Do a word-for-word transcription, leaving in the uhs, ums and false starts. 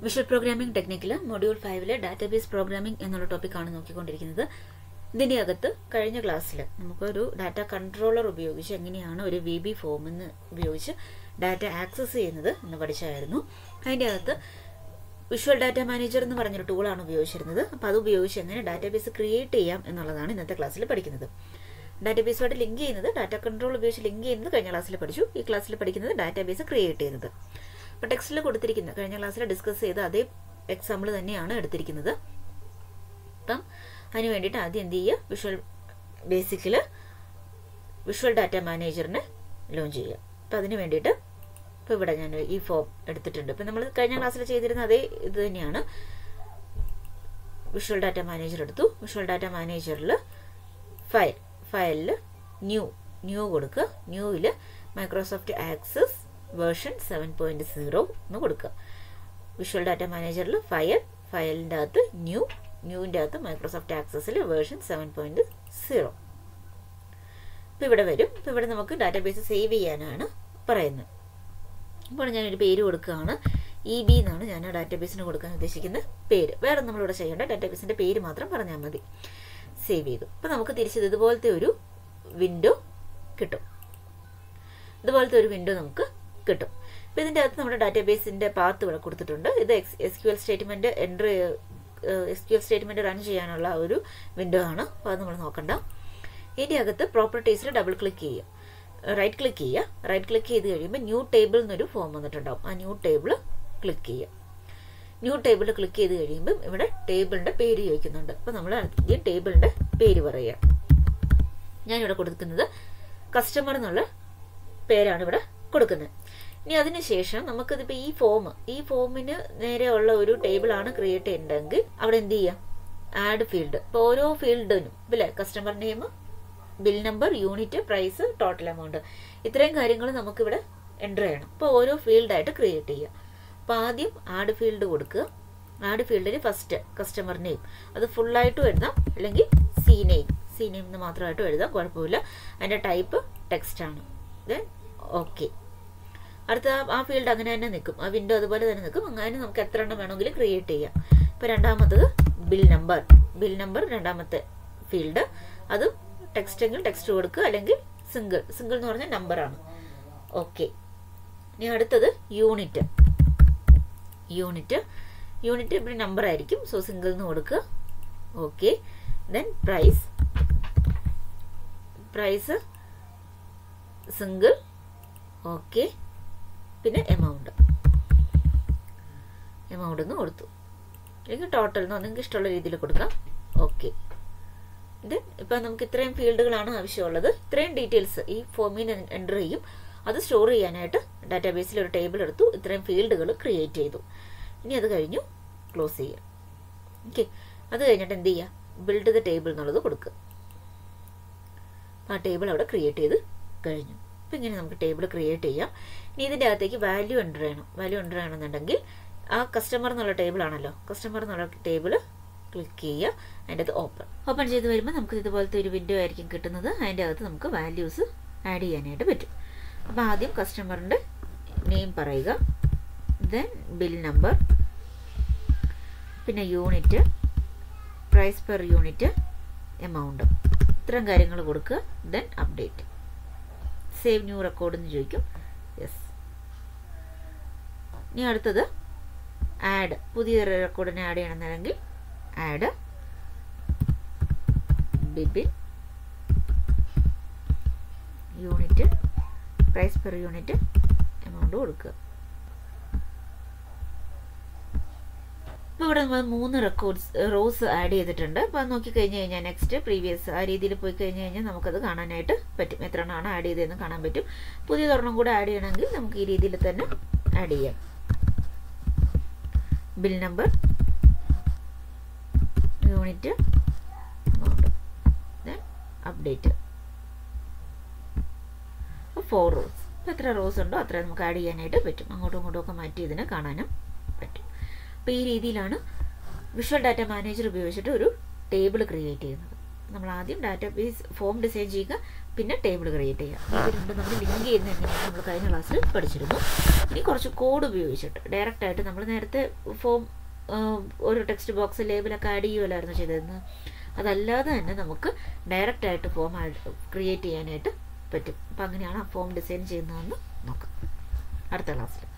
Visual programming ടെക്നിക്കിൽ module ഫൈവിലെ database programming എന്നുള്ള ടോപ്പിക്കാണ് നോക്കിക്കൊണ്ടിരിക്കുന്നത്. ഇതിൻ്റെ അകത്ത് കഴിഞ്ഞ ക്ലാസ്സിൽ നമുക്കൊരു ഡാറ്റ കൺട്രോളർ ഉപയോഗിച്ച് എങ്ങനെയാണ് ഒരു വി ബി ഫോമിന്ന് ഉപയോഗിച്ച് ഡാറ്റ ആക്സസ് ചെയ്യുന്നത് എന്ന് പഠിച്ചായിരുന്നു. അതിൻ്റെ അകത്ത് വിഷ്വൽ ഡാറ്റ മാനേജർ എന്ന് പറഞ്ഞൊരു ടൂളാണ് ഉപയോഗിച്ചിരുന്നത്. അപ്പോൾ അത് ഉപയോഗിച്ച് എങ്ങനെ ഡാറ്റാബേസ് ക്രിയേറ്റ് ചെയ്യാം എന്നുള്ളതാണ് ഇന്നത്തെ ക്ലാസ്സിൽ പഠിക്കുന്നത്. ഡാറ്റാബേസുമായിട്ട് ലിങ്ക് ചെയ്യുന്നത്, ഡാറ്റ കൺട്രോൾ ഉപയോഗിച്ച് ലിങ്ക് ചെയ്യുന്നത് കഴിഞ്ഞ ക്ലാസ്സിൽ പഠിച്ചു. ഈ ക്ലാസ്സിൽ പഠിക്കുന്നത് ഡാറ്റാബേസ് ക്രിയേറ്റ് ചെയ്യുന്നത്. അപ്പോൾ ടെക്സ്റ്റിൽ കൊടുത്തിരിക്കുന്ന കഴിഞ്ഞ ക്ലാസ്സിൽ ഡിസ്കസ് ചെയ്ത അതേ എക്സാമ്പിൾ തന്നെയാണ് എടുത്തിരിക്കുന്നത്. അപ്പം അതിന് വേണ്ടിയിട്ട് ആദ്യം എന്ത് ചെയ്യുക, വിഷ്വൽ ബേസിക്കിൽ വിഷ്വൽ ഡാറ്റ മാനേജറിനെ ലോഞ്ച് ചെയ്യുക. അപ്പോൾ അതിന് വേണ്ടിയിട്ട് ഇപ്പോൾ ഇവിടെ ഞാൻ ഈ ഫോം എടുത്തിട്ടുണ്ട്. ഇപ്പം നമ്മൾ കഴിഞ്ഞ ക്ലാസ്സിൽ ചെയ്തിരുന്ന അതേ ഇത് തന്നെയാണ്. വിഷ്വൽ ഡാറ്റ മാനേജർ എടുത്തു. വിഷ്വൽ ഡാറ്റ മാനേജറിൽ ഫയൽ ഫയലിൽ ന്യൂ ന്യൂ കൊടുക്കുക. ന്യൂവിൽ Microsoft access version seven point zero എന്ന് കൊടുക്കുക. വിഷ്വൽ ഡാറ്റ മാനേജറിൽ ഫയൽ ഫയലിൻ്റെ അകത്ത് ന്യൂ ന്യൂവിൻ്റെ അകത്ത് മൈക്രോസോഫ്റ്റ് ആക്സസിൽ വേർഷൻ സെവൻ പോയിൻറ്റ് സീറോ. ഇപ്പോൾ ഇവിടെ വരും. ഇപ്പോൾ ഇവിടെ നമുക്ക് ഡാറ്റാബേസ് സേവ് ചെയ്യാനാണ് പറയുന്നത്. അപ്പോൾ ഞാനൊരു പേര് കൊടുക്കുകയാണ്. ഇ ബി എന്നാണ് ഞാൻ ആ ഡാറ്റാബേസിന് കൊടുക്കാൻ ഉദ്ദേശിക്കുന്ന പേര്. വേറെ നമ്മളിവിടെ ചെയ്യേണ്ട, ഡാറ്റാബേസിൻ്റെ പേര് മാത്രം പറഞ്ഞാൽ മതി. സേവ് ചെയ്തു. അപ്പോൾ നമുക്ക് തിരിച്ചത് ഇതുപോലത്തെ ഒരു വിൻഡോ കിട്ടും. ഇതുപോലത്തെ ഒരു വിൻഡോ നമുക്ക് കിട്ടും. അപ്പോൾ ഇതിൻ്റെ അകത്ത് നമ്മുടെ ഡാറ്റാബേസിൻ്റെ പാത്ത് ഇവിടെ കൊടുത്തിട്ടുണ്ട്. ഇത് X S Q L statement enter S Q L statement run ചെയ്യാനുള്ള ഒരു വിൻഡോ ആണ്. അപ്പോൾ അത് നമ്മൾ നോക്കണ്ട. ഇതിൻ്റെ അകത്ത് പ്രോപ്പർട്ടീസിൽ ഡബിൾ ക്ലിക്ക് ചെയ്യുക, റൈറ്റ് ക്ലിക്ക് ചെയ്യുക. റൈറ്റ് ക്ലിക്ക് ചെയ്ത് കഴിയുമ്പോൾ ന്യൂ ടേബിൾ എന്നൊരു ഫോം വന്നിട്ടുണ്ടാവും. ആ ന്യൂ ടേബിൾ ക്ലിക്ക് ചെയ്യുക. ന്യൂ ടേബിൾ ക്ലിക്ക് ചെയ്ത് കഴിയുമ്പം ഇവിടെ ടേബിളിൻ്റെ പേര് ചോദിക്കുന്നുണ്ട്. അപ്പോൾ നമ്മൾ ആദ്യം ടേബിളിൻ്റെ പേര് പറയുക. ഞാനിവിടെ കൊടുക്കുന്നത് കസ്റ്റമർ എന്നുള്ള പേരാണ് ഇവിടെ കൊടുക്കുന്നത്. ഇനി അതിനുശേഷം നമുക്കിതിപ്പോൾ ഈ ഫോം ഈ ഫോമിന് നേരെയുള്ള ഒരു ടേബിളാണ് ക്രിയേറ്റ് ചെയ്യേണ്ടതെങ്കിൽ അവിടെ എന്ത് ചെയ്യാം, ആഡ് ഫീൽഡ്. ഇപ്പോൾ ഓരോ ഫീൽഡിനും ഇല്ലേ, customer name, bill number, unit, price, total amount, ഇത്രയും കാര്യങ്ങൾ നമുക്കിവിടെ എൻ്റർ ചെയ്യണം. അപ്പോൾ ഓരോ ഫീൽഡായിട്ട് ക്രിയേറ്റ് ചെയ്യുക. അപ്പോൾ ആദ്യം ആഡ് ഫീൽഡ് കൊടുക്കുക. ആഡ് ഫീൽഡിൽ ഫസ്റ്റ് കസ്റ്റമർ നെയിം, അത് ഫുള്ളായിട്ടും എഴുതാം, അല്ലെങ്കിൽ സി നെയിം സി നെയിം എന്ന് മാത്രമായിട്ടും എഴുതാം, കുഴപ്പമില്ല. അതിൻ്റെ ടൈപ്പ് ടെക്സ്റ്റാണ്. Then okay. അടുത്ത ആ ഫീൽഡ് അങ്ങനെ തന്നെ നിൽക്കും, ആ വിൻഡോ അതുപോലെ തന്നെ നിൽക്കും. അങ്ങനെ നമുക്ക് എത്ര എണ്ണം വേണമെങ്കിലും ക്രിയേറ്റ് ചെയ്യാം. ഇപ്പോൾ രണ്ടാമത്തത് ബിൽ നമ്പർ. ബിൽ നമ്പർ രണ്ടാമത്തെ ഫീൽഡ്, അത് ടെക്സ്റ്റ് എങ്കിൽ ടെക്സ്റ്റ് കൊടുക്കുക, അല്ലെങ്കിൽ സിംഗിൾ സിംഗിൾ എന്ന് പറഞ്ഞാൽ നമ്പറാണ്. ഓക്കെ. ഇനി അടുത്തത് യൂണിറ്റ്. യൂണിറ്റ് യൂണിറ്റ് ഇവിടെ നമ്പർ ആയിരിക്കും, സോ സിംഗിൾ എന്ന് കൊടുക്കുക. Okay. Then price price single. Okay. പിന്നെ എമൗണ്ട് എമൗണ്ട് എന്ന് കൊടുത്തു, അല്ലെങ്കിൽ ടോട്ടൽ എന്നോ നിങ്ങൾക്ക് ഇഷ്ടമുള്ള രീതിയിൽ കൊടുക്കാം. ഓക്കെ. ഇത് ഇപ്പം നമുക്ക് ഇത്രയും ഫീൽഡുകളാണ് ആവശ്യമുള്ളത്. ഇത്രയും ഡീറ്റെയിൽസ് ഈ ഫോമിൽ നിന്ന് എൻ്റർ ചെയ്യും. അത് സ്റ്റോർ ചെയ്യാനായിട്ട് ഡാറ്റാബേസിൽ ഒരു ടേബിൾ എടുത്തു, ഇത്രയും ഫീൽഡുകൾ ക്രിയേറ്റ് ചെയ്തു. ഇനി അത് കഴിഞ്ഞു ക്ലോസ് ചെയ്യുക. ഓക്കെ. അത് കഴിഞ്ഞിട്ട് എന്ത് ചെയ്യുക, ബിൽഡ് ദ ടേബിൾ എന്നുള്ളത് കൊടുക്കുക. ആ ടേബിൾ അവിടെ ക്രിയേറ്റ് ചെയ്ത് കഴിഞ്ഞു. അപ്പോൾ ഇങ്ങനെ നമുക്ക് ടേബിൾ ക്രിയേറ്റ് ചെയ്യാം. ഇനി ഇതിൻ്റെ അകത്തേക്ക് വാല്യൂ എൻ്റർ ചെയ്യണം. വാല്യൂ എൻ്റർ ചെയ്യണമെന്നുണ്ടെങ്കിൽ ആ കസ്റ്റമർ എന്നുള്ള ടേബിൾ ആണല്ലോ, കസ്റ്റമർ എന്നുള്ള ടേബിൾ ക്ലിക്ക് ചെയ്യുക. അതിൻ്റെ അകത്ത് ഓപ്പൺ ഓപ്പൺ ചെയ്ത് വരുമ്പോൾ നമുക്ക് ഇതുപോലത്തെ ഒരു വിൻഡോ ആയിരിക്കും കിട്ടുന്നത്. അതിൻ്റെ അകത്ത് നമുക്ക് വാല്യൂസ് ആഡ് ചെയ്യാനായിട്ട് പറ്റും. അപ്പോൾ ആദ്യം കസ്റ്റമറിൻ്റെ നെയിം പറയുക, ദെൻ ബിൽ നമ്പർ, പിന്നെ unit, price per unit, amount, ഇത്തരം കാര്യങ്ങൾ കൊടുക്കുക. Then update. Save new record എന്ന് ചോദിക്കും. യെസ്. ഇനി അടുത്തത് ആഡ്, പുതിയൊരു റെക്കോർഡിനെ ആഡ് ചെയ്യണമെന്നുണ്ടെങ്കിൽ ആഡ് ബിബിൻ unit, price per unit, amount കൊടുക്കുക. ഇപ്പോൾ ഇവിടെ നമ്മൾ മൂന്ന് റെക്കോർഡ്സ് റോസ് ആഡ് ചെയ്തിട്ടുണ്ട്. അപ്പോൾ അത് നോക്കിക്കഴിഞ്ഞ് കഴിഞ്ഞാൽ നെക്സ്റ്റ് പ്രീവിയസ് ആ രീതിയിൽ പോയി കഴിഞ്ഞ് കഴിഞ്ഞാൽ നമുക്കത് കാണാനായിട്ട് പറ്റും, എത്ര എണ്ണമാണ് ആഡ് ചെയ്തതെന്ന് കാണാൻ പറ്റും. പുതിയതൊരെണ്ണം കൂടെ ആഡ് ചെയ്യണമെങ്കിൽ നമുക്ക് ഈ രീതിയിൽ തന്നെ ആഡ് ചെയ്യാം. Bill number, unit, amount, then update. അപ്പോൾ ഫോർ റോസ്. ഇപ്പോൾ എത്ര റോസ് ഉണ്ടോ അത്ര നമുക്ക് ആഡ് ചെയ്യാനായിട്ട് പറ്റും. അങ്ങോട്ടും ഇങ്ങോട്ടും ഒക്കെ മാറ്റി ഇതിനെ കാണാനും പറ്റും. അപ്പോൾ ഈ രീതിയിലാണ് വിഷ്വൽ ഡാറ്റ മാനേജർ ഉപയോഗിച്ചിട്ട് ഒരു ടേബിൾ ക്രിയേറ്റ് ചെയ്യുന്നത്. നമ്മൾ ആദ്യം ഡാറ്റാബേസ് ഫോം ഡിസൈൻ ചെയ്യുക, പിന്നെ ടേബിൾ ക്രിയേറ്റ് ചെയ്യുക. ഇത് രണ്ടും നമ്മൾ ലിങ്ക് ചെയ്യുന്ന എങ്ങനെയാണ് നമ്മൾ കഴിഞ്ഞ ക്ലാസ്സിൽ പഠിച്ചിരുന്നു. ഇനി കുറച്ച് കോഡ് ഉപയോഗിച്ചിട്ട് ഡയറക്റ്റായിട്ട് നമ്മൾ നേരത്തെ ഫോം ഒരു ടെക്സ്റ്റ് ബോക്സ് ലേബിളൊക്കെ ആഡ് ചെയ്യുമല്ലായിരുന്നു ചെയ്തിരുന്നത്, അതല്ലാതെ തന്നെ നമുക്ക് ഡയറക്റ്റായിട്ട് ഫോം ക്രിയേറ്റ് ചെയ്യാനായിട്ട് പറ്റും. അപ്പം അങ്ങനെയാണ് ആ ഫോം ഡിസൈൻ ചെയ്യുന്നതെന്ന് നോക്കാം അടുത്ത ക്ലാസ്സിൽ.